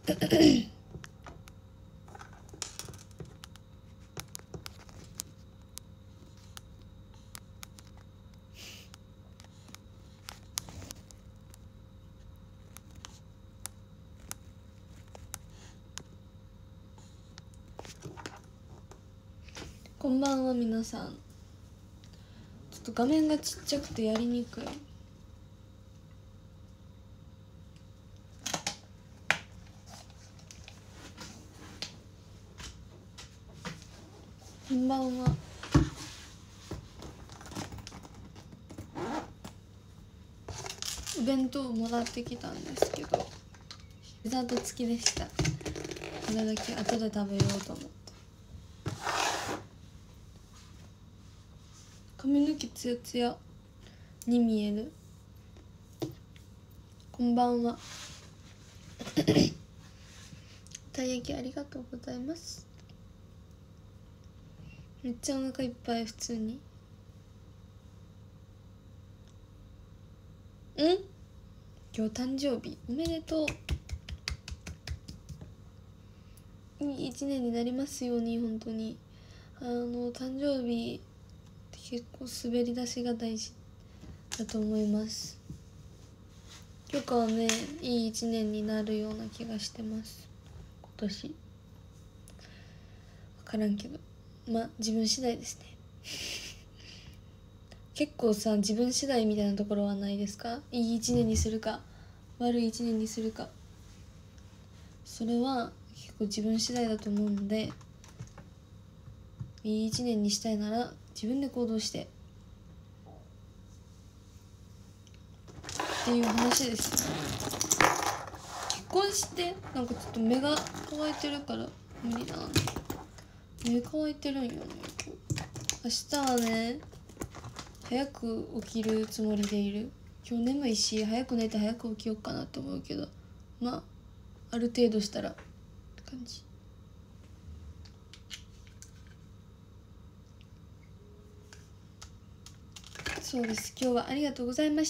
こんばんは皆さん。ちょっと画面がちっちゃくてやりにくい。こんばんは。お弁当をもらってきたんですけどデザート付きでした。これだけ後で食べようと思って。髪の毛ツヤツヤに見える。こんばんは。たい焼きありがとうございます。めっちゃお腹いっぱい。普通に今日誕生日おめでとう。いい一年になりますように。本当に誕生日って結構滑り出しが大事だと思います。今日はね、いい一年になるような気がしてます。今年分からんけど、自分次第ですね。結構さ、自分次第みたいなところはないですか？いい一年にするか悪い一年にするか、それは結構自分次第だと思うので、いい一年にしたいなら自分で行動してっていう話です。結婚してなんかちょっと目が乾いてるから無理だな。目乾いてるんよね今日。明日はね早く起きるつもりでいる。今日眠いし早く寝て早く起きようかなと思うけど、ある程度したらって感じ。そうです。今日はありがとうございました。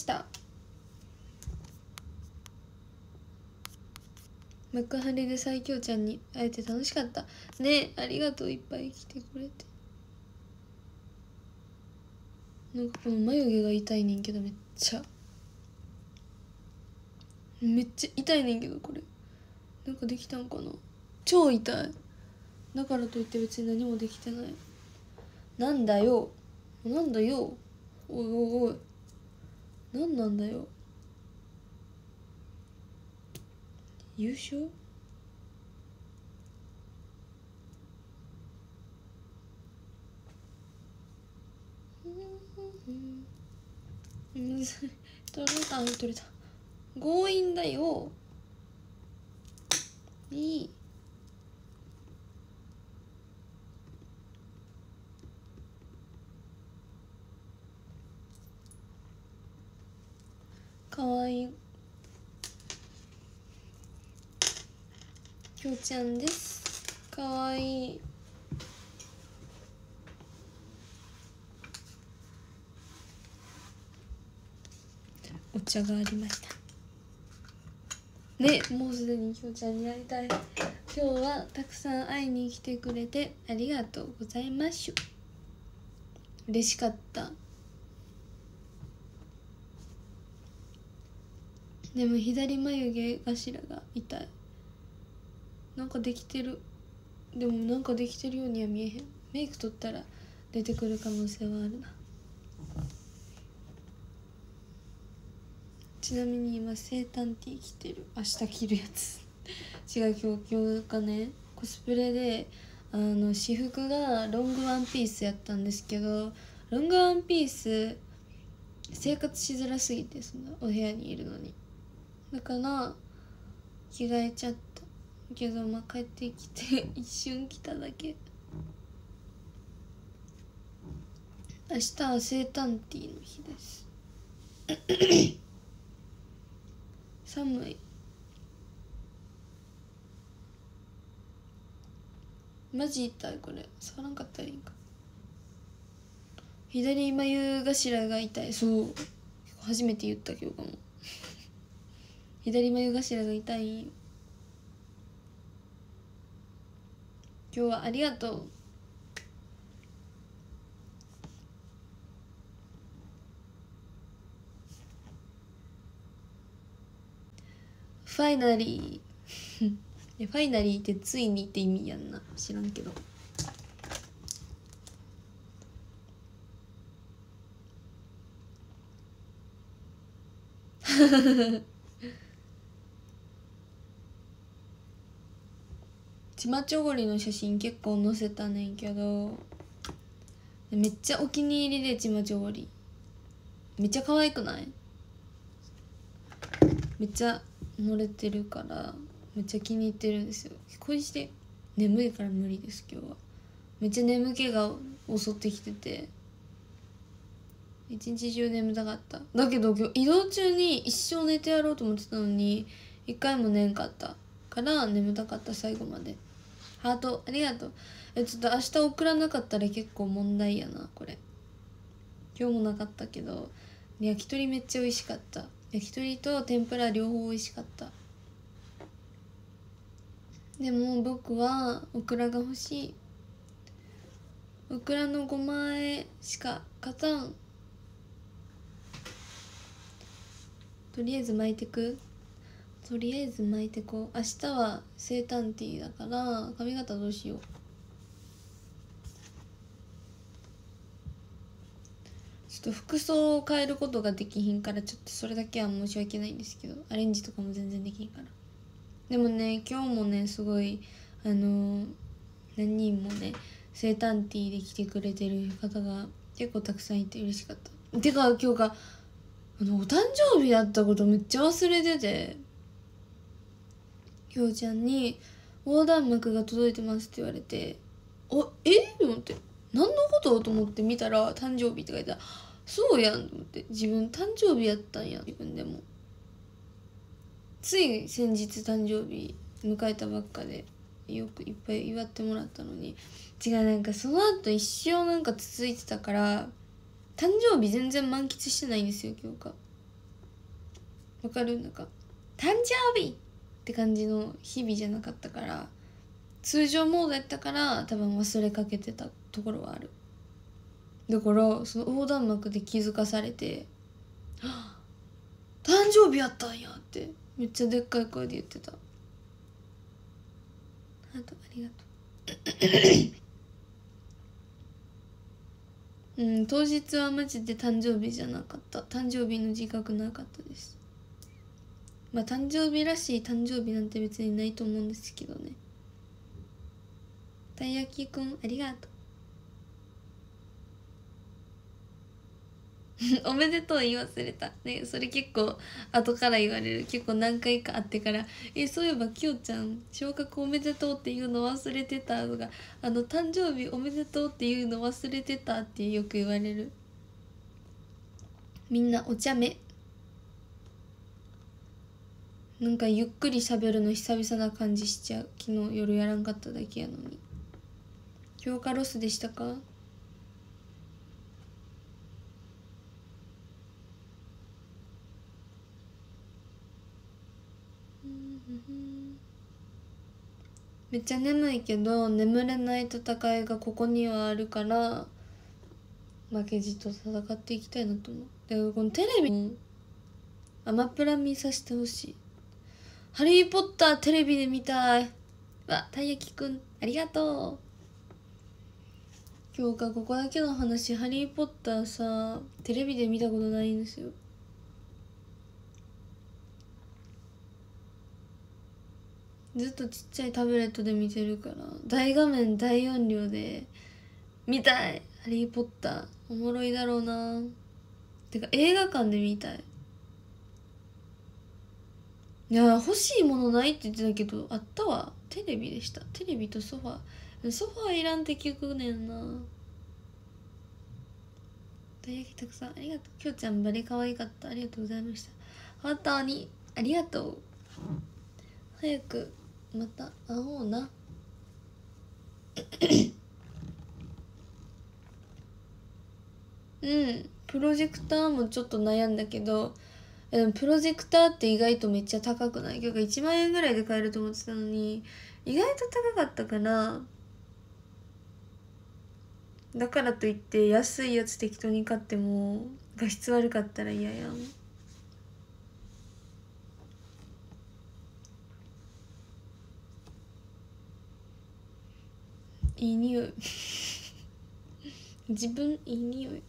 幕張で最強ちゃんに会えて楽しかったね。ありがとう、いっぱい来てくれて。なんかこの眉毛が痛いねんけど、めっちゃ痛いねんけど、これなんかできたんかな。超痛い。だからといって別に何もできてない。なんだよおいおいおい、なんなんだよ。優勝取れた。強引だよ。いい。かわいい。きょうちゃんです。かわいい。お茶がありましたね。もうすでにきょうちゃんに会いたい。今日はたくさん会いに来てくれてありがとうございます。嬉しかった。でも左眉毛頭が痛い。なんかできてる。でもなんかできてるようには見えへん。メイク取ったら出てくる可能性はあるな。ちなみに今セータンティー着てる。明日着るやつ違う。今日がねコスプレで私服がロングワンピースやったんですけど、ロングワンピース生活しづらすぎて、そんなお部屋にいるのに。だから着替えちゃったけど、帰ってきて一瞬着ただけ。明日はセータンティーの日です寒い。マジ痛い。これ触らんかったらいいんか。左眉頭が痛い。そう初めて言った今日かも左眉頭が痛い。 今日はありがとう。ファイナリーファイナリーってついにって意味やんな、知らんけど。ちまちょごりの写真結構載せたねんけど、めっちゃお気に入りで、ちまちょごりめっちゃ可愛くない？めっちゃ乗れてるからめっちゃ気に入ってるんですよ。恋して眠いから無理です。今日はめっちゃ眠気が襲ってきてて、一日中眠たかった。だけど今日移動中に一生寝てやろうと思ってたのに一回も寝んかったから眠たかった。最後までハートありがとう。ちょっと明日送らなかったら結構問題やなこれ。今日もなかったけど焼き鳥めっちゃ美味しかった。焼き鳥と天ぷら両方美味しかった。でも僕はオクラが欲しい。オクラの5万円しか勝たん。とりあえず巻いてく。とりあえず巻いてこう。明日は生誕ティーだから髪型どうしよう。ちょっと服装を変えることができひんから、ちょっとそれだけは申し訳ないんですけど、アレンジとかも全然できひんから。でもね、今日もねすごい何人もね生誕ティーで来てくれてる方が結構たくさんいて嬉しかった。てか今日がお誕生日だったことめっちゃ忘れてて、きょうちゃんに横断幕が届いてますって言われて、と思って、何のことと思って見たら誕生日って書いてある。そうやんと思って、自分誕生日やったんや。自分でもつい先日誕生日迎えたばっかでよくいっぱい祝ってもらったのに、違う、なんかその後一生なんか続いてたから誕生日全然満喫してないんですよ今日か。わかる？なんか誕生日って感じの日々じゃなかったから、通常モードやったから多分忘れかけてたところはある。だからその横断幕で気づかされて「誕生日やったんや」ってめっちゃでっかい声で言ってた。あとありがとう。当日はマジで誕生日じゃなかった。誕生日の自覚なかったです。まあ誕生日らしい誕生日なんて別にないと思うんですけどね。たい焼きくんありがとう。おめでとう言い忘れたね。それ結構後から言われる。結構何回か会ってから「そういえばきよちゃん昇格おめでとうっていうの忘れてた」とか「誕生日おめでとうっていうの忘れてた」ってよく言われる。みんなお茶目。なんかゆっくり喋るの久々な感じしちゃう。昨日夜やらんかっただけやのに。強化ロスでしたか？めっちゃ眠いけど眠れない戦いがここにはあるから負けじと戦っていきたいなと思う。だからこのテレビもアマプラ見させてほしい。ハリーポッターテレビで見たい。たい焼きくんありがとう。今日かここだけの話、ハリーポッターさテレビで見たことないんですよ。ずっとちっちゃいタブレットで見てるから、大画面大音量で見たい。ハリーポッターおもろいだろうな。てか映画館で見たい。いや欲しいものないって言ってたけどあったわ。テレビでした。テレビとソファー。ソファーいらんって聞くねんな。たい焼きたくさんありがとう。きょうちゃんバリ可愛かった。ありがとうございました。本当にありがとう。早くまた会おうな。プロジェクターもちょっと悩んだけど、でもプロジェクターって意外とめっちゃ高くない？結構1万円ぐらいで買えると思ってたのに意外と高かったからだからといって安いやつ適当に買っても画質悪かったら嫌やん。いい匂い自分いい匂い。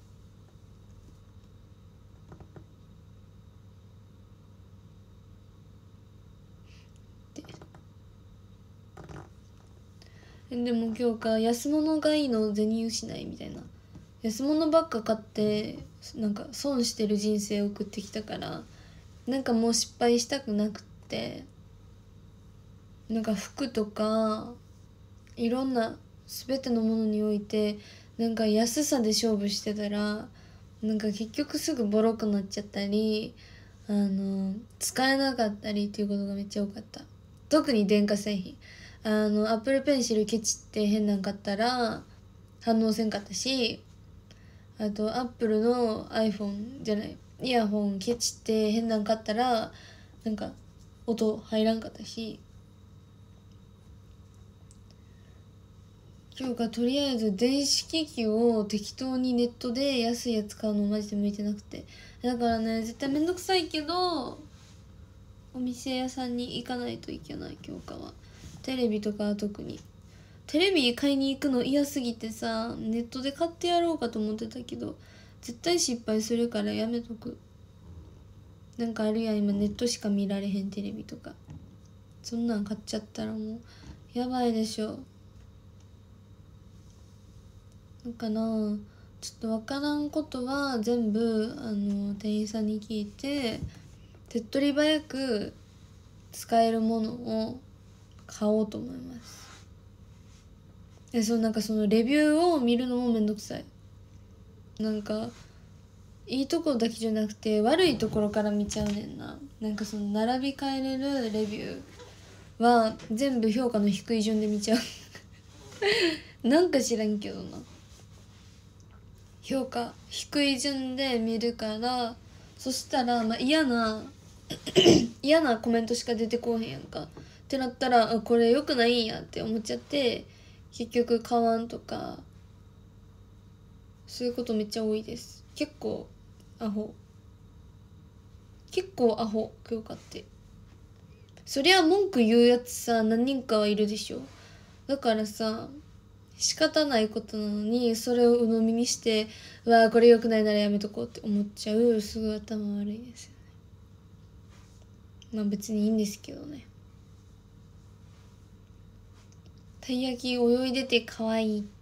でも今日か安物がいいの銭失いみたいな、安物ばっか買ってなんか損してる人生を送ってきたから、なんかもう失敗したくなくって、なんか服とかいろんな全てのものにおいてなんか安さで勝負してたら、なんか結局すぐボロくなっちゃったり、使えなかったりっていうことがめっちゃ多かった。特に電化製品、アップルペンシルケチって変なん買ったら反応せんかったし、あとアップルの iPhone じゃないイヤホンケチって変なん買ったらなんか音入らんかったし、今日がとりあえず電子機器を適当にネットで安いやつ買うのマジで向いてなくて、だからね絶対めんどくさいけどお店屋さんに行かないといけない。今日はテレビとかは特にテレビ買いに行くの嫌すぎてさ、ネットで買ってやろうかと思ってたけど絶対失敗するからやめとく。なんかあるやん今ネットしか見られへんテレビとか、そんなん買っちゃったらもうやばいでしょ。だからちょっと分からんことは全部店員さんに聞いて手っ取り早く使えるものを買おうと思います。なんかそのレビューを見るのもめんどくさい。なんかいいところだけじゃなくて悪いところから見ちゃうねんな。なんかその並び替えれるレビューは全部評価の低い順で見ちゃうなんか知らんけどな、評価低い順で見るから、そしたら、嫌な嫌なコメントしか出てこうへんやんかってなったら、これ良くないんやって思っちゃって結局買わんとか、そういうことめっちゃ多いです。結構アホ今日買って。そりゃ文句言うやつさ何人かはいるでしょ。だからさ仕方ないことなのにそれを鵜呑みにして、うわこれ良くないならやめとこうって思っちゃう、すごい頭悪いですよね。別にいいんですけどね。たい焼き泳いでて可愛い。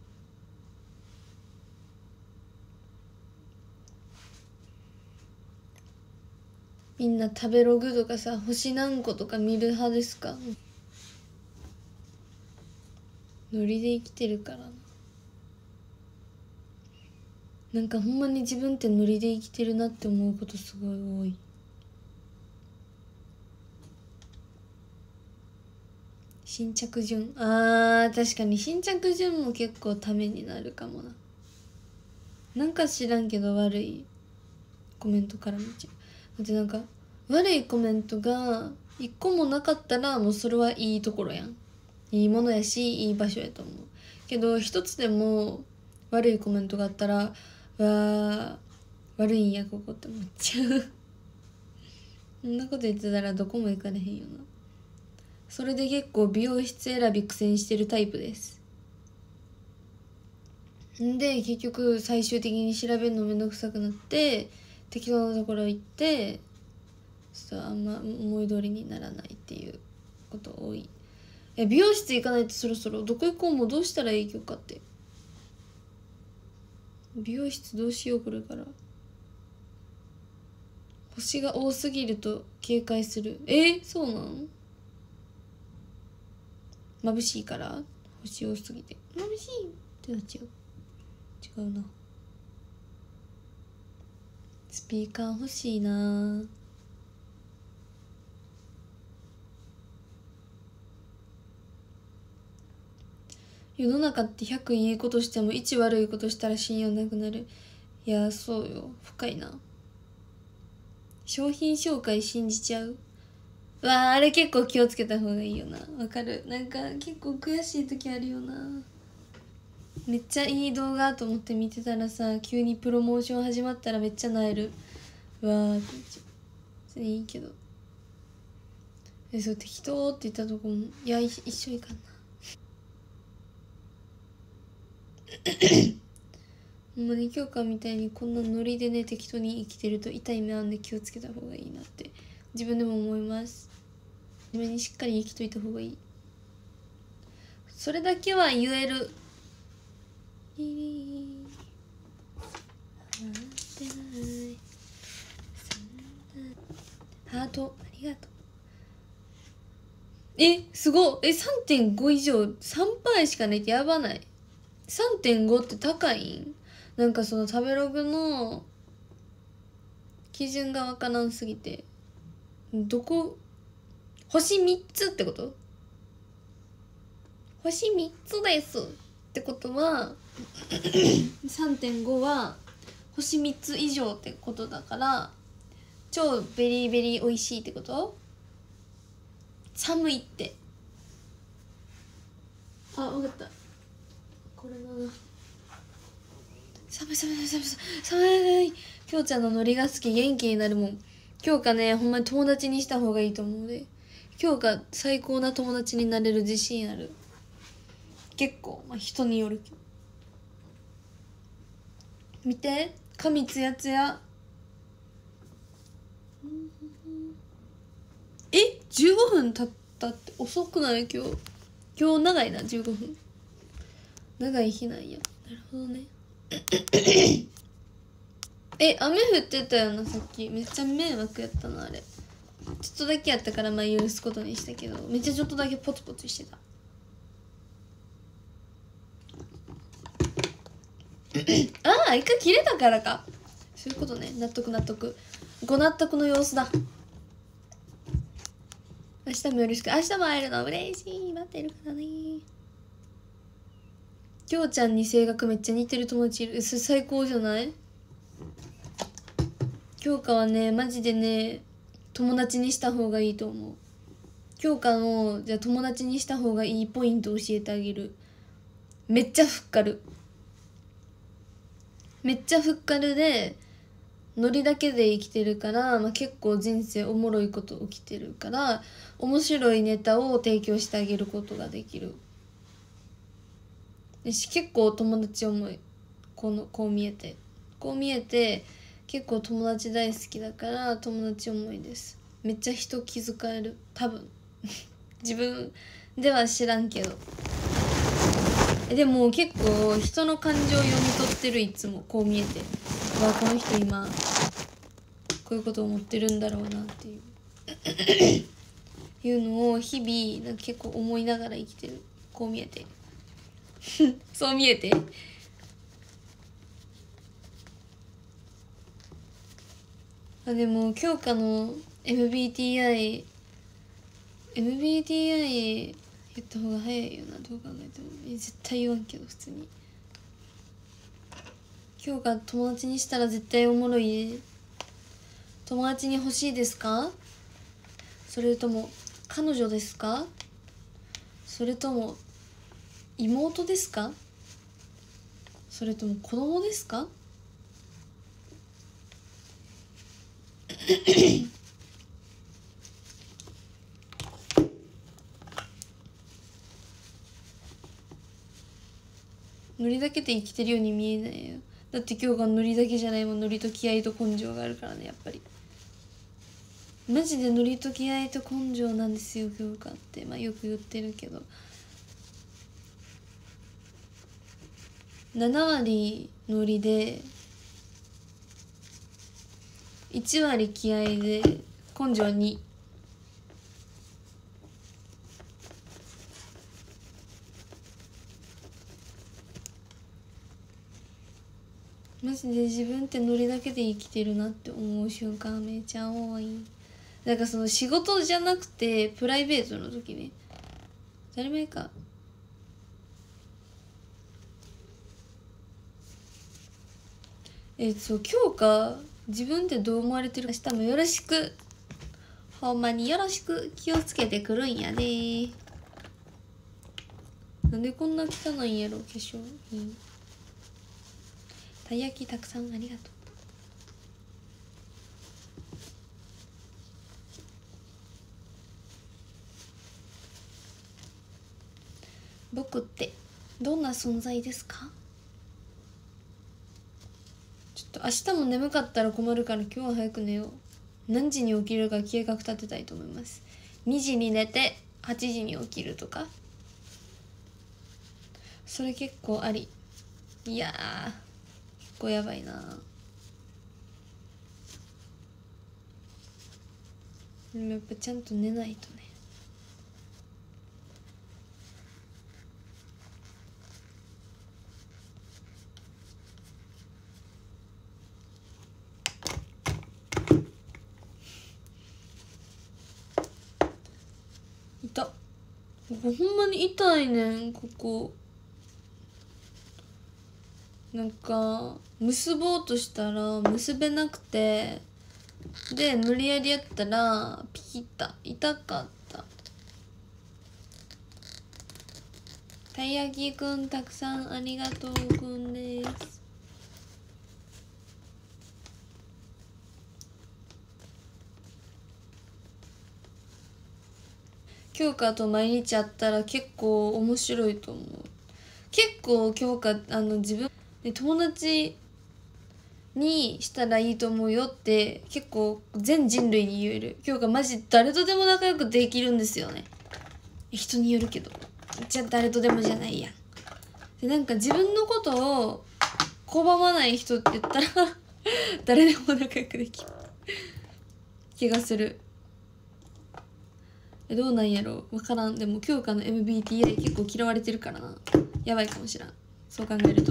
みんな食べログとかさ星何個とか見る派ですか？ノリで生きてるからな。なんかほんまに自分ってノリで生きてるなって思うことすごい多い。新着順、確かに新着順も結構ためになるかもな。なんか知らんけど悪いコメントから見ちゃう。だってなんか悪いコメントが一個もなかったらもうそれはいいところやん、いいものやしいい場所やと思うけど、一つでも悪いコメントがあったら悪いんやここって思っちゃうそんなこと言ってたらどこも行かれへんよな。それで結構美容室選び苦戦してるタイプです。んで結局最終的に調べるのめんどくさくなって適当なところ行ってあんま思い通りにならないっていうこと多い。美容室行かないとそろそろどこ行こうもどうしたらいいかって。美容室どうしようこれから。星が多すぎると警戒する。そうなん？眩しいから星多すぎて眩しいってなっちゃう。違うな。スピーカー欲しいな。世の中って100いいことしても1悪いことしたら信用なくなる。いやそうよ、深いな。商品紹介信じちゃう。あれ結構気をつけた方がいいよな。わかる。なんか結構悔しい時あるよな。 めっちゃいい動画と思って見てたらさ、急にプロモーション始まったらめっちゃなえる。うわーって言っちゃう。それいいけど、そう適当って言ったとこも、いや一緒いかんな。ほんまに京香みたいにこんなノリでね適当に生きてると痛い目あんで気をつけた方がいいなって自分でも思います。自分にしっかり生きといた方がいい。それだけは言える。ハートありがとう。すごい。3.5 以上 3% しかないってやばない？ 3.5 って高いん？なんかその食べログの基準がわからんすぎて、どこ星3つってこと？星3つですってことは3.5 は星3つ以上ってことだから、超ベリーベリー美味しいってこと？寒いって。あ、分かった。これな。寒い寒い寒い寒い。きょうちゃんのノリが好き。元気になるもん。今日かね、ほんまに友達にした方がいいと思うで。今日が最高な友達になれる自信ある。結構、まあ、人によるけど。見て、髪ツヤツヤ。15分経ったって遅くない？今日長いな。15分長い日なんや。なるほどね。雨降ってたよなさっき。めっちゃ迷惑やったなあれ。ちょっとだけやったからまあ許すことにしたけど、めっちゃちょっとだけポツポツしてた。ああ、一回切れたからか。そういうことね。納得納得。ご納得の様子だ。明日もよろしく。明日も会えるの嬉しい。待ってるからね。きょうちゃんに性格めっちゃ似てる友達いる。それ最高じゃない？京香はねマジでね友達にした方がいいと思う。京香のじゃあ友達にした方がいいポイント教えてあげる。めっちゃふっかる。めっちゃふっかるでノリだけで生きてるから、まあ、結構人生おもろいこと起きてるから面白いネタを提供してあげることができるし、結構友達思い。こう見えて結構友達大好きだから友達思いです。めっちゃ人気遣える多分自分では知らんけど。でも結構人の感情を読み取ってる。いつもこう見えて、わこの人今こういうことを思ってるんだろうなっていういうのを日々なんか結構思いながら生きてる。こう見えてそう見えて。でも京香の MBTI 言った方が早いよな。どう考えても絶対言わんけど普通に。京香友達にしたら絶対おもろいね。友達に欲しいですか？それとも彼女ですか？それとも妹ですか？それとも子供ですか？ノリだけで生きてるように見えないよ。だって今日がノリだけじゃないもん。ノリと気合と根性があるからね。やっぱりマジでノリと気合と根性なんですよ今日がって、まあ、よく言ってるけど7割ノリで1割気合で根性2。マジで自分ってノリだけで生きてるなって思う瞬間めちゃ多い。なんかその仕事じゃなくてプライベートの時ね。当たり前か。そう今日か自分ってどう思われてるか。明日もよろしく。ほんまによろしく。気をつけてくるんやで。 なんでこんな汚いんやろ化粧品。たい焼きたくさんありがとう。僕ってどんな存在ですか？ちょっと明日も眠かったら困るから今日は早く寝よう。何時に起きるか計画立てたいと思います。2時に寝て8時に起きるとか、それ結構あり。いやー結構やばいな。でもやっぱちゃんと寝ないとね。痛っ、ここほんまに痛いねん。ここなんか結ぼうとしたら結べなくて、で無理やりやったらピキッた。痛かった。たい焼きくんたくさんありがとうくんです。京香と毎日会ったら結構面白いと思う。結構京香自分で友達にしたらいいと思うよって結構全人類に言える。京香マジ誰とでも仲良くできるんですよね。人によるけど、じゃあ誰とでもじゃないやん。でなんか自分のことを拒まない人って言ったら誰でも仲良くできる気がする。どうなんやろ分からん。でも京香の MBTI 結構嫌われてるからな。やばいかもしらん、そう考えると。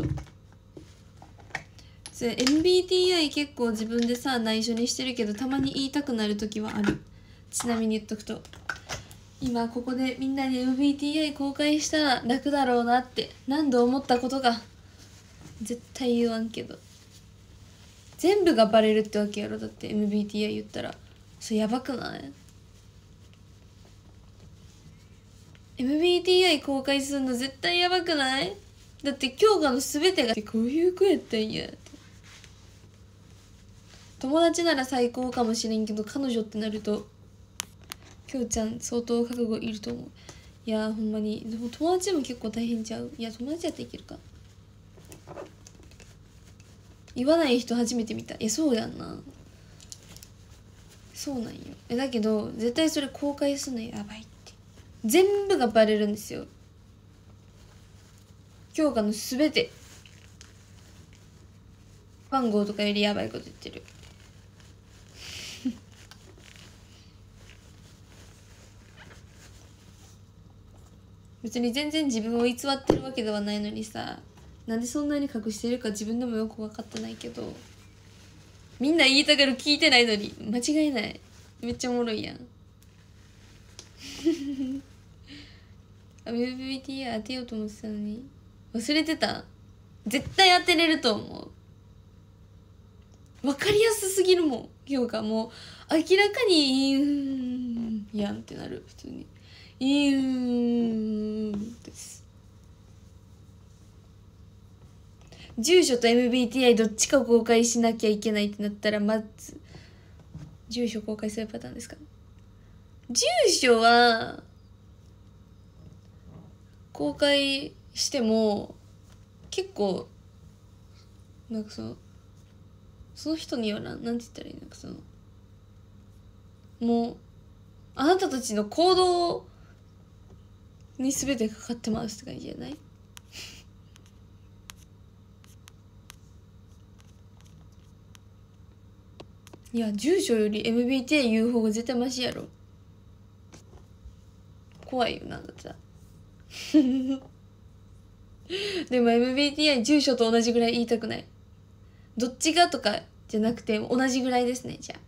それ MBTI 結構自分でさ内緒にしてるけど、たまに言いたくなる時はある。ちなみに言っとくと、今ここでみんなに MBTI 公開したら楽だろうなって何度思ったことが。絶対言わんけど全部がバレるってわけやろ。だって MBTI 言ったらそれやばくない？ MBTI 公開するの絶対やばくない？だって京香の全てがこういう子やったんやって。友達なら最高かもしれんけど彼女ってなると京ちゃん相当覚悟いると思う。いやほんまに。でも友達も結構大変ちゃう？いや友達やっていけるか。言わない人初めて見た。そうやんな。そうなんよ。だけど絶対それ公開すんのやばいって。全部がバレるんですよ。京香の全て番号とかよりやばいこと言ってる別に全然自分を偽ってるわけではないのにさ、なんでそんなに隠してるか自分でもよく分かってないけど、みんな言いたがる聞いてないのに間違いない。めっちゃおもろいやんMBTI 当てようと思ってたのに忘れてた。絶対当てれると思う。分かりやすすぎるもん。今日がもう明らかにやんってなる。普通にです。住所と MBTI どっちか公開しなきゃいけないってなったら、まず住所公開するパターンですか。住所は公開しても結構なんかその人によらん。なんて言ったらいいのか、もうあなたたちの行動に全てかかってますって感じじゃない？いや住所より MBTI 言う方が絶対マシやろ。怖いよな。だってさでも MBTI 住所と同じぐらい言いたくない。どっちがとかじゃなくて同じぐらいですね。じゃあ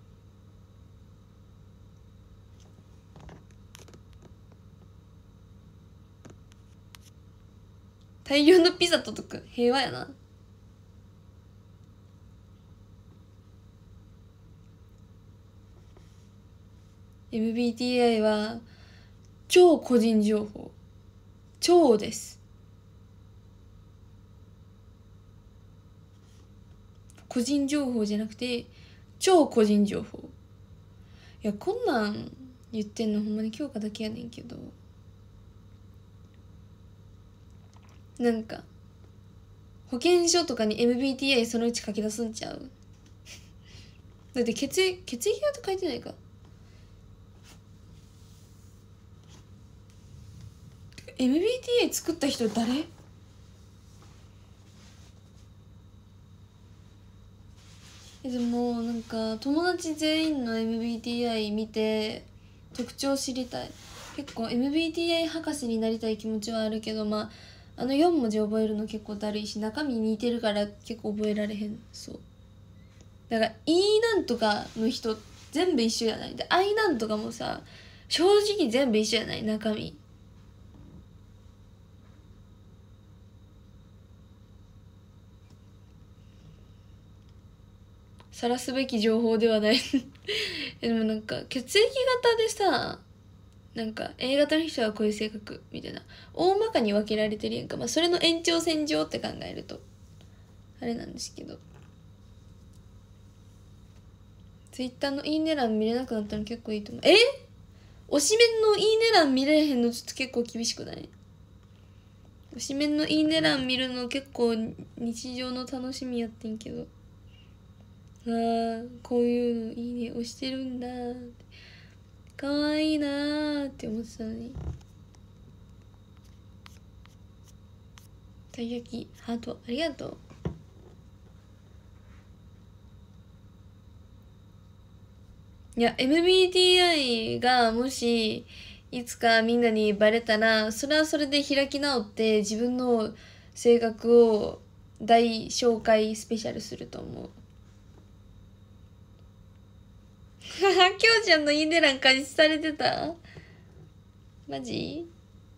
大量のピザと解く。平和やな。MBTI は超個人情報。 超です。個人情報じゃなくて超個人情報。いやこんなん言ってんのほんまに京香だけやねんけど、なんか保険証とかに MBTI そのうち書き出すんちゃう？だって血液型と書いてないか。MBTI 作った人誰？でもなんか友達全員の MBTI 見て特徴知りたい。結構 MBTI 博士になりたい気持ちはあるけど、まあ4文字覚えるの結構だるいし、中身似てるから結構覚えられへん。そうだから E なんとかの人全部一緒じゃない。で I なんとかもさ正直全部一緒じゃない、中身。晒すべき情報ではないでもなんか血液型でさ、なんか A 型の人はこういう性格みたいな大まかに分けられてるやんか。まあそれの延長線上って考えるとあれなんですけど、Twitter のいいね欄見れなくなったの結構いいと思う。推しメンのいいね欄見れへんのちょっと結構厳しくない？推しメンのいいね欄見るの結構日常の楽しみやってんけど、こういうのいいね押してるんだって、かわいいなーって思ってたのに。たい焼きハートありがとう。いや MBTI がもしいつかみんなにバレたら、それはそれで開き直って自分の性格を大紹介スペシャルすると思うきょうちゃんのいいね欄監視されてた？マジ？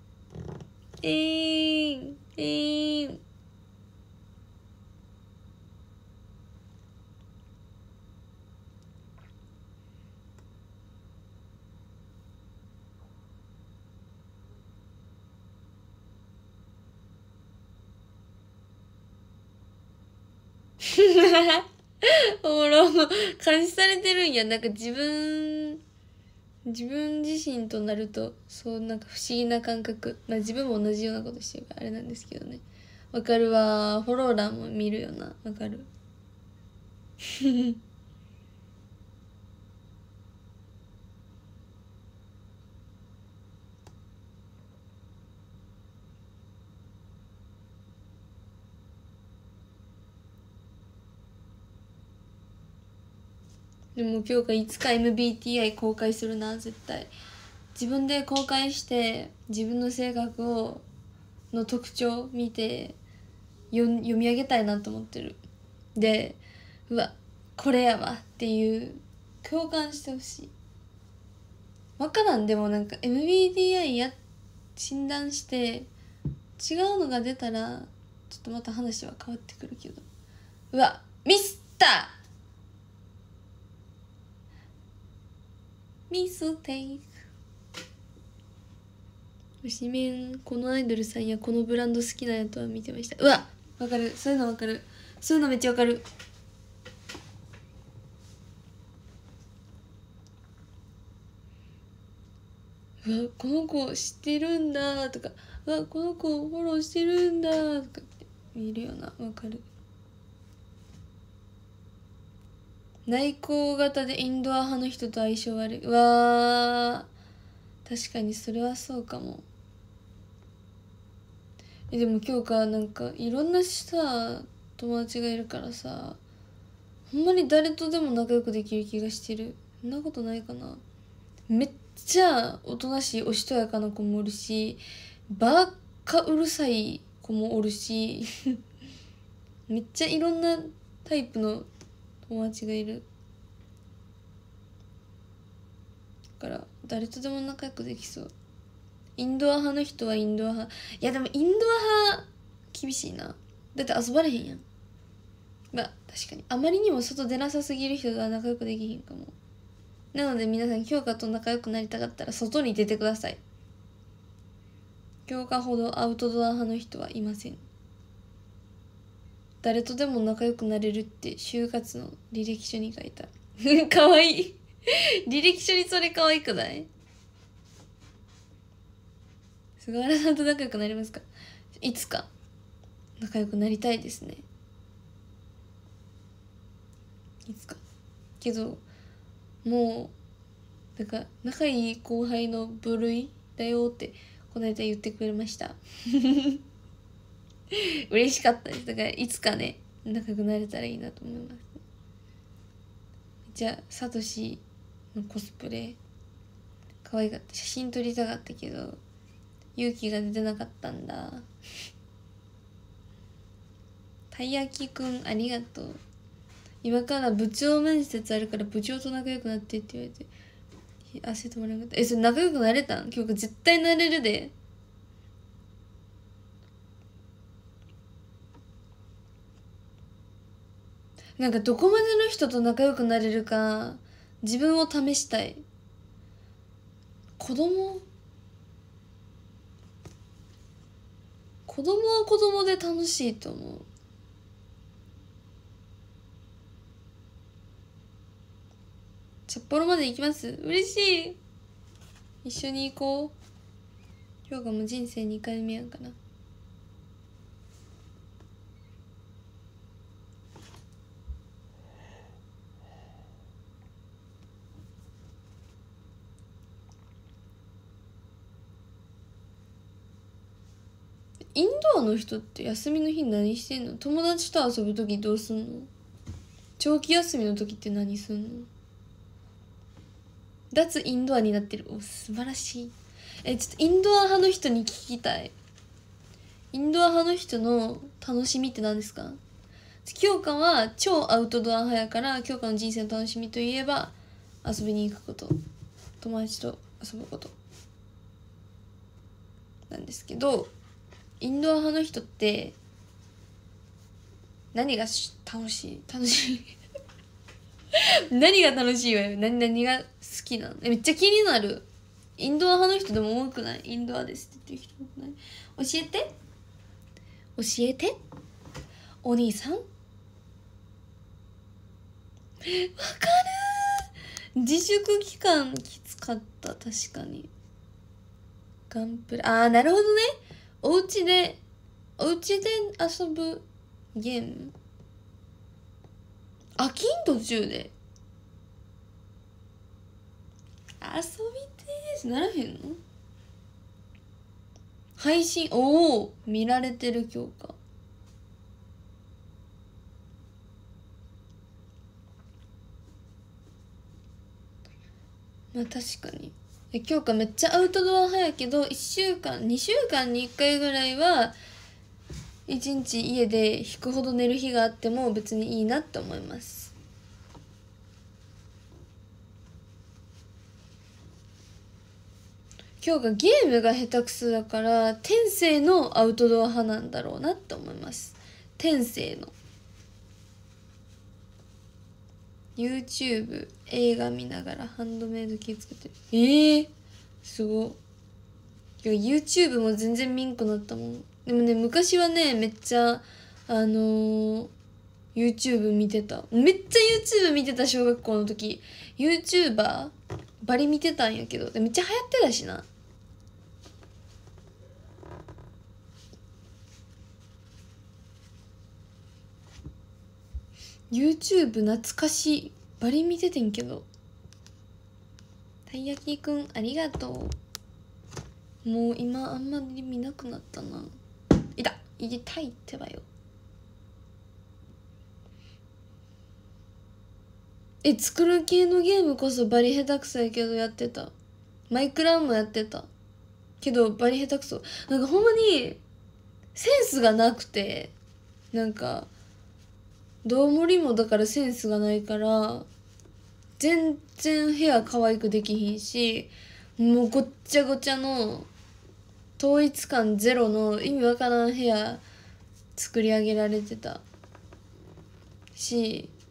おもろ。監視されてるんや。なんか自分自身となるとそうなんか不思議な感覚。まあ自分も同じようなことしてるからあれなんですけどね。わかるわ。フォロー欄も見るよな。わかる。でも今日かいつか MBTI 公開するな、絶対。自分で公開して自分の性格をの特徴見て読み上げたいなと思ってる。で、うわこれやわっていう共感してほしい。分からん。でもなんか MBTI 診断して違うのが出たらちょっとまた話は変わってくるけど、うわミステイク。推しメンこのアイドルさんやこのブランド好きなやとは見てました。うわわかる。そういうのわかる。そういうのめっちゃわかる。うわこの子知ってるんだとか、うわこの子フォローしてるんだとかって見るよな。わかる。内向型でインドア派の人と相性悪い。うわ確かにそれはそうかも。でも今日かなんかいろんなさ友達がいるからさ、ほんまに誰とでも仲良くできる気がしてる。そんなことないかな。めっちゃおとなしいおしとやかな子もおるし、バッカうるさい子もおるしめっちゃいろんなタイプの友達がいるから誰とでも仲良くできそう。インドア派の人はインドア派。いやでもインドア派厳しいな。だって遊ばれへんやん。まあ確かにあまりにも外出なさすぎる人とは仲良くできへんかも。なので皆さん京香と仲良くなりたかったら外に出てください。 教科ほどアウトドア派の人はいません。誰とでも仲良くなれるって就活の履歴書に書いた。かわいい。履歴書にそれかわいくない？菅原さんと仲良くなりますか？いつか仲良くなりたいですね。いつか。けどもうなんか仲いい後輩の部類だよってこの間言ってくれました。嬉しかったです。だからいつかね仲良くなれたらいいなと思います。じゃあサトシのコスプレ可愛かった。写真撮りたかったけど勇気が出なかったんだ。たい焼きくんありがとう。今から部長面接あるから部長と仲良くなってって言われて焦ってもらえなかった。それ仲良くなれたん？今日絶対なれるで。なんかどこまでの人と仲良くなれるか自分を試したい。子供は子供で楽しいと思う。札幌まで行きます？嬉しい。一緒に行こう。今日がもう人生2回目やんかな。インドアの人って休みの日何してんの？友達と遊ぶ時どうすんの？長期休みの時って何すんの？脱インドアになってる。お、素晴らしい。ちょっとインドア派の人に聞きたい。インドア派の人の楽しみって何ですか？京香は超アウトドア派やから京香の人生の楽しみといえば遊びに行くこと、友達と遊ぶことなんですけど、インドア派の人って何が楽しい何が楽しいわよ。何が好きなの？めっちゃ気になる。インドア派の人でも多くない？インドアですって言ってる人多くない？教えてお兄さん。わかる。自粛期間きつかった。確かにガンプラ。なるほどね。お家で遊ぶゲーム飽きん途中で遊びてーしならへんの？配信おお見られてる今日か。まあ確かに今日かめっちゃアウトドア派やけど1週間2週間に1回ぐらいは1日家で引くほど寝る日があっても別にいいなって思います。今日がゲームが下手くそだから天性のアウトドア派なんだろうなって思います。天性の YouTube 映画見ながらハンドメイド機作ってる。すごい。YouTube も全然見んくなったもん。でもね昔はねめっちゃYouTube 見てた。めっちゃ YouTube 見てた。小学校の時 YouTuber バリ見てたんやけどめっちゃ流行ってたしな。YouTube 懐かしい。バリ見ててんけど。たい焼きくんありがとう。もう今あんまり見なくなったな。痛いってばよ。作る系のゲームこそバリ下手くそやけどやってた。マイクラもやってたけどバリ下手くそ。なんかほんまにセンスがなくて、なんかどうもりもだからセンスがないから全然部屋可愛くできひんし、もうごっちゃごちゃの統一感ゼロの意味わからん部屋作り上げられてたし、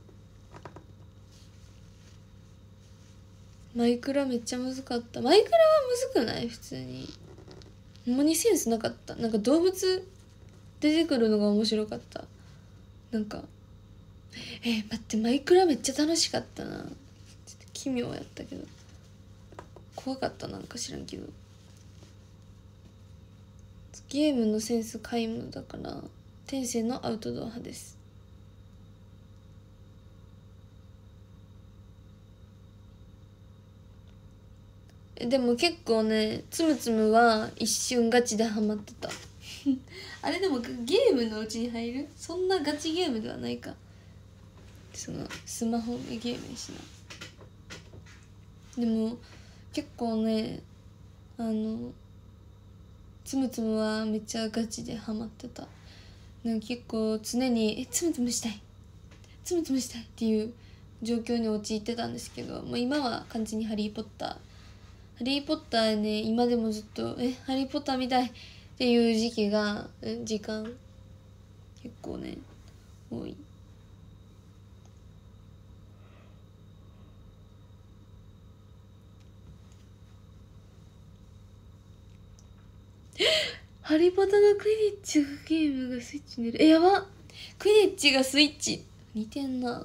マイクラめっちゃむずかった。マイクラはむずくない？普通にほんまにセンスなかった。なんか動物出てくるのが面白かった。なんか待って、マイクラめっちゃ楽しかったな。ちょっと奇妙やったけど怖かった。なんか知らんけどゲームのセンス皆無だから天性のアウトドア派です。でも結構ね、つむつむは一瞬ガチでハマってたあれでもゲームのうちに入る？そんなガチゲームではないか。そのスマホゲームやしな。でも結構ね、つむつむはめっちゃガチでハマってた。なんか結構常につむつむしたいつむつむしたいっていう状況に陥ってたんですけど、もう今は完全にハリーポッターね、今でもずっとハリーポッター見たいっていう時間結構ね多い。ハリポタのクイディッチゲームがスイッチに出る。やばっ、クイディッチがスイッチ似てんな。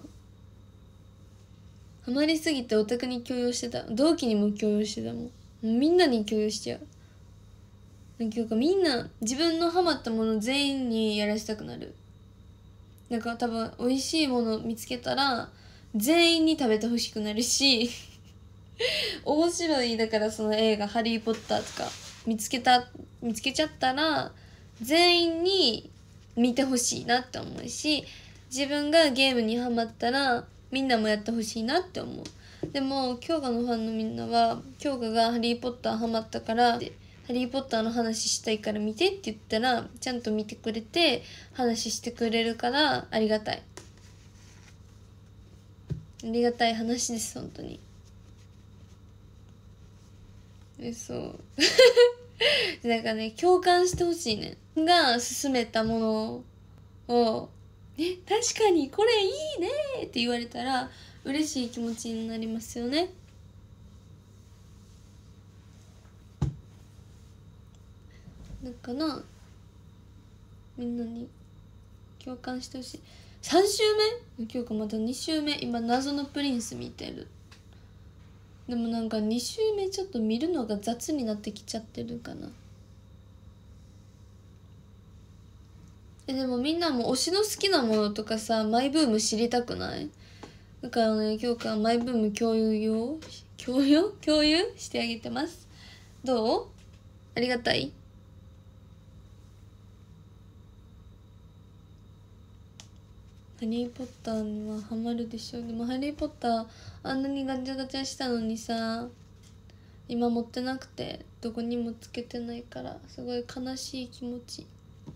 ハマりすぎてオタクに強要してた。同期にも強要してたもん。みんなに強要しちゃう。なんかみんな自分のハマったもの全員にやらせたくなる。なんか多分美味しいもの見つけたら全員に食べてほしくなるし面白い。だからその映画「ハリー・ポッター」とか見つけちゃったら全員に見てほしいなって思うし、自分がゲームにハマったらみんなもやってほしいなって思う。でも京香のファンのみんなは京香が「ハリー・ポッター」ハマったから「ハリー・ポッター」の話したいから見てって言ったらちゃんと見てくれて話してくれるからありがたい話です。本当にそうなんかね、共感してほしいね。が勧めたものを確かにこれいいねって言われたら嬉しい気持ちになりますよね。だからみんなに共感してほしい。3週目？今日かまだ2週目。今謎のプリンス見てる。でもなんか2週目ちょっと見るのが雑になってきちゃってるかな。でもみんなも推しの好きなものとかさ、マイブーム知りたくない？だからね、今日からマイブーム共有してあげてます。どう？ありがたい？ハリーポッターにはハマるでしょ。でもハリーポッターあんなにガチャガチャしたのにさ、今持ってなくてどこにもつけてないからすごい悲しい気持ち。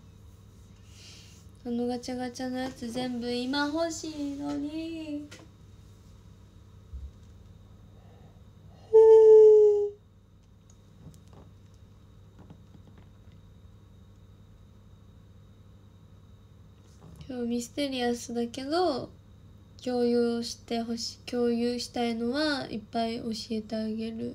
あのガチャガチャのやつ全部今欲しいのに。今日ミステリアスだけど共有したいのはいっぱい教えてあげる。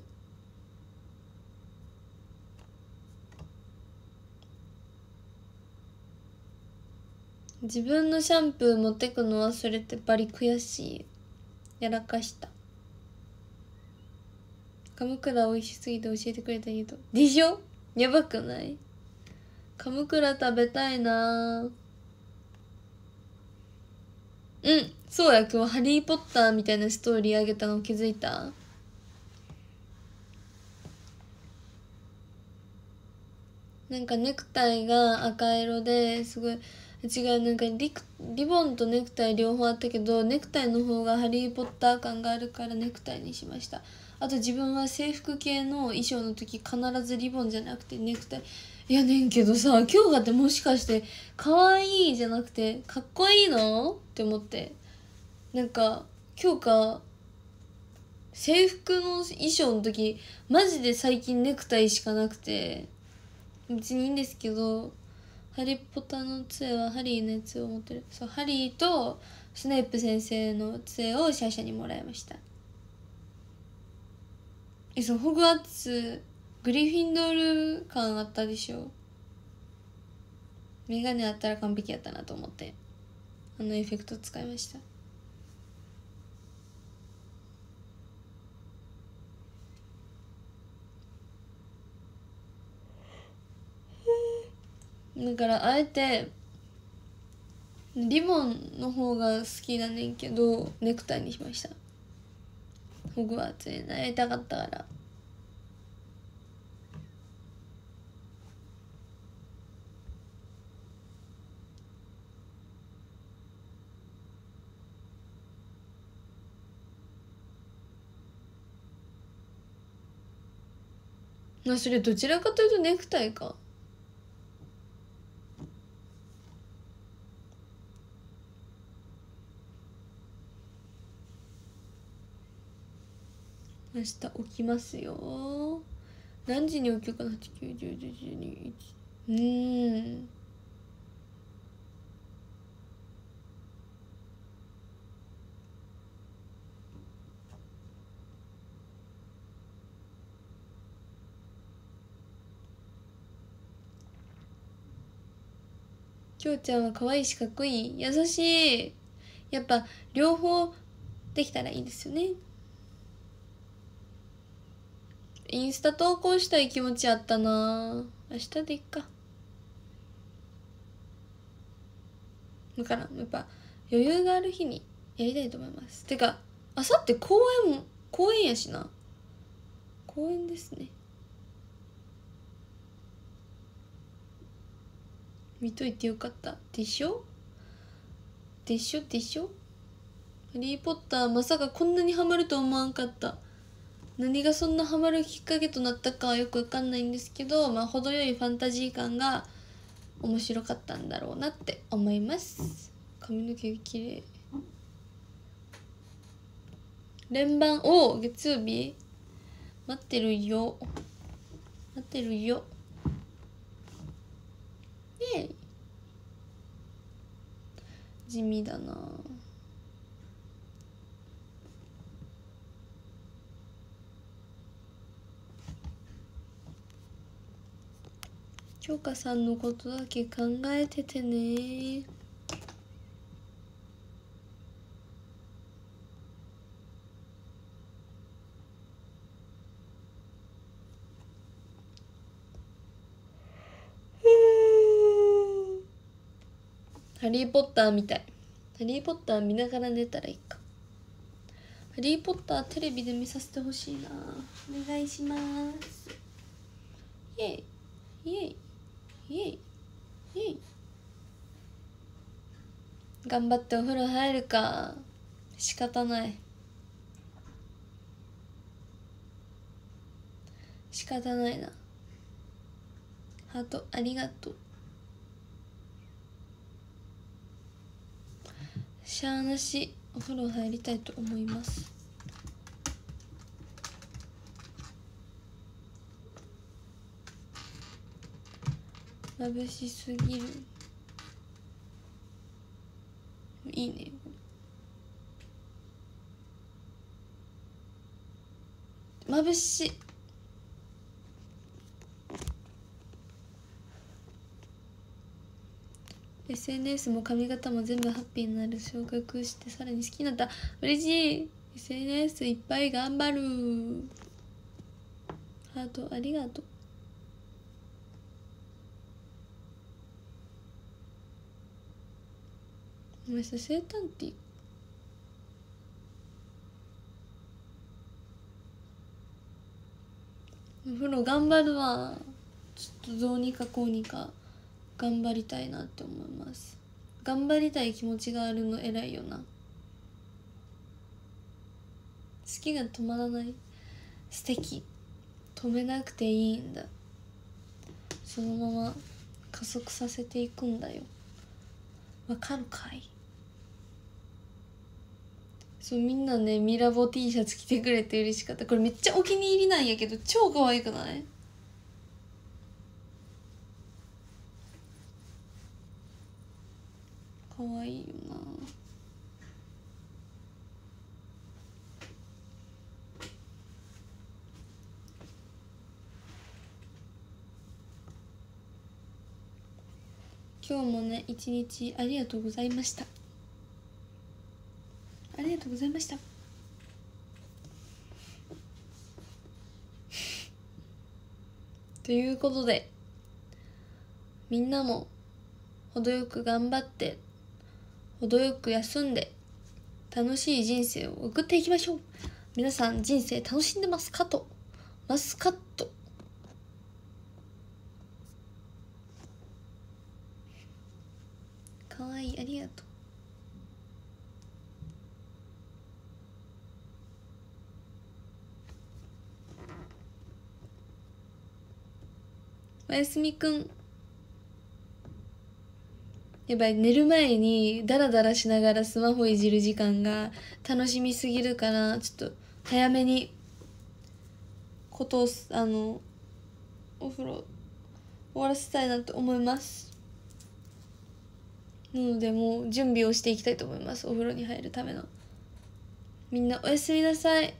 自分のシャンプー持ってくの忘れてバリ悔しい。やらかした。カムクラ美味しすぎて教えてくれたけどでしょ。やばくない？カムクラ食べたいな。そうや、今日ハリーポッターみたいなストーリーあげたの気づいた？なんかネクタイが赤色ですごい違う。なんかリボンとネクタイ両方あったけどネクタイの方がハリーポッター感があるからネクタイにしました。あと自分は制服系の衣装の時必ずリボンじゃなくてネクタイやねんけどさ、今日がってもしかして可愛いじゃなくてかっこいいのって思って、なんか今日か制服の衣装の時マジで最近ネクタイしかなくて別にいいんですけど、ハリポタの杖はハリーのやつを持ってる。そう、ハリーとスネープ先生の杖をシャシャにもらいました。そう、ホグワーツグリフィンドール感あったでしょ。メガネあったら完璧やったなと思ってあのエフェクト使いました。だからあえてリボンの方が好きだねんけどネクタイにしました。ホグワーツになりたかったから。それどちらかというとネクタイか。明日起きますよ。何時に起きようかな。8、9、10、11、12、きょうちゃんは可愛いしかっこいい。優しい。やっぱ両方できたらいいですよね。インスタ投稿したい気持ちあったな。明日でいっか。だからやっぱ余裕がある日にやりたいと思います。てかあさって公演やしな。公演ですね。見といてよかったでしょ。ハリーポッターまさかこんなにハマると思わんかった。何がそんなハマるきっかけとなったかはよくわかんないんですけど、程よいファンタジー感が面白かったんだろうなって思います。髪の毛綺麗。連番月曜日待ってるよ。地味だな。京香さんのことだけ考えててね。ハリーポッターみたい。ハリーポッター見ながら寝たらいいか。ハリーポッターテレビで見させてほしいな。お願いします。イエイイエイイエイイエイ。頑張ってお風呂入るか。仕方ない。仕方ないな。ハートありがとう。しゃーなしお風呂入りたいと思います。眩しすぎる。いいね。眩しい。SNS も髪型も全部ハッピーになる。昇格してさらに好きになった。嬉しい。 SNS いっぱい頑張る。ハートありがとう。明日生誕ってお風呂頑張るわ。ちょっとどうにかこうにか頑張りたいなって思います。頑張りたい気持ちがあるの偉いよな。好きが止まらない。素敵。止めなくていいんだ。そのまま加速させていくんだよ。わかるかい。そう、みんなねミラボ T シャツ着てくれて嬉しかった。これめっちゃお気に入りなんやけど超可愛くない？可愛いよな。 今日もね一日ありがとうございました。ありがとうございました。ということでみんなも程よく頑張って程よく休んで楽しい人生を送っていきましょう。皆さん人生楽しんでますかとマスカットかわいい、ありがとう。おやすみくん。やばい、寝る前にダラダラしながらスマホいじる時間が楽しみすぎるからちょっと早めにことをお風呂終わらせたいなと思います。なのでもう準備をしていきたいと思います。お風呂に入るための。みんなおやすみなさい。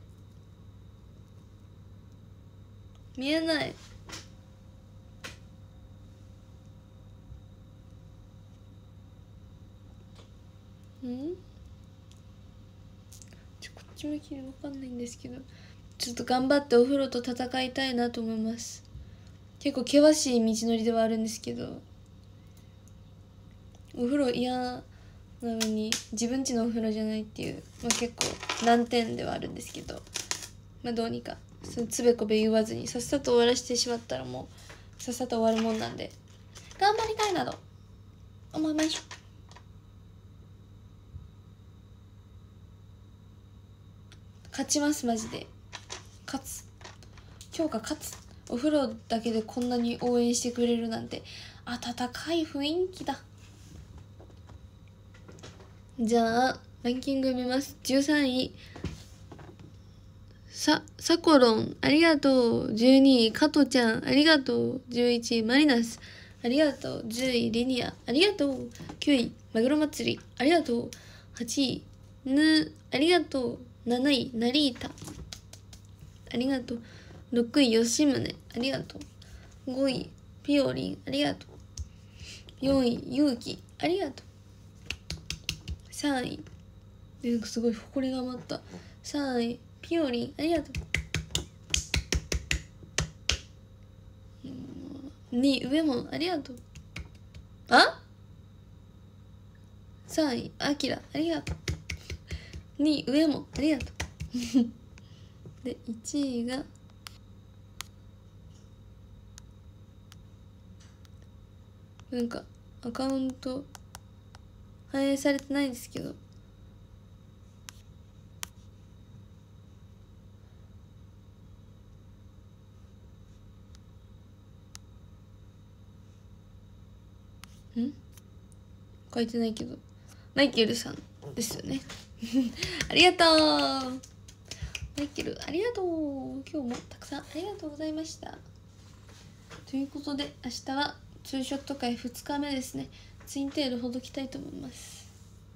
見えない。こっち向きで分かんないんですけど、ちょっと頑張ってお風呂と戦いたいなと思います。結構険しい道のりではあるんですけど、お風呂嫌なのに自分家のお風呂じゃないっていう、結構難点ではあるんですけど、どうにかつべこべ言わずにさっさと終わらせてしまったらもうさっさと終わるもんなんで頑張りたいなと思いましょう。勝ちますマジで。勝つ。今日が勝つ。お風呂だけでこんなに応援してくれるなんて温かい雰囲気だ。じゃあランキング見ます。13位サコロンありがとう。12位加トちゃんありがとう。11位マリナスありがとう。10位リニアありがとう。9位マグロ祭りありがとう。8位ヌありがとう。7位ナリータありがとう。6位吉宗ありがとう。5位ピオリンありがとう。4位勇気ありがとう。3位すごい埃が舞った。3位ピオリンありがとう。2位上門ありがとう。3位あきらありがとう。2位上門ありがとうで1位がなんかアカウント反映されてないんですけど、書いてないけどマイケルさんですよねありがとうマイケル、ありがとう。今日もたくさんありがとうございました。ということで明日はツーショット会2日目ですね。ツインテールほどきたいと思います。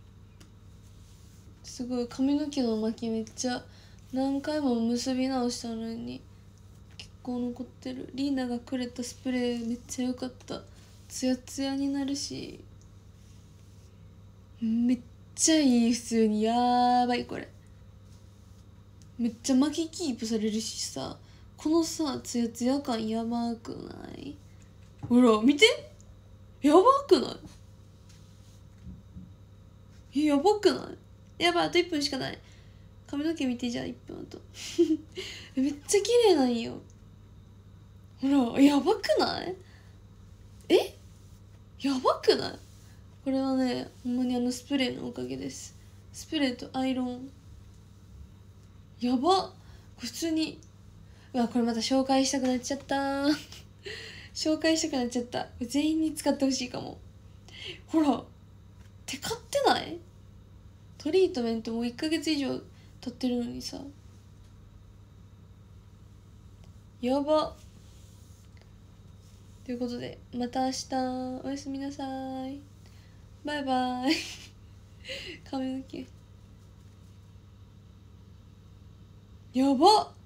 すごい髪の毛の巻きめっちゃ何回も結び直したのに結構残ってる。リーナがくれたスプレーめっちゃ良かった。ツヤツヤになるしめっちゃいい。普通にやばい。これめっちゃ巻きキープされるしさ、このさツヤツヤ感やばくない？ほら見て、やばくない？やばくない？やばい、あと1分しかない。髪の毛見て、じゃあ1分あとめっちゃ綺麗なんよ。ほらやばくない？やばくない？これはねほんまにスプレーのおかげです。スプレーとアイロンやば。普通にこれまた紹介したくなっちゃった紹介したくなっちゃった。全員に使ってほしいかも。ほらテカってない？トリートメントもう1ヶ月以上経ってるのにさ、やば。ということでまた明日おやすみなさい。バイバイ髪の毛やばっ。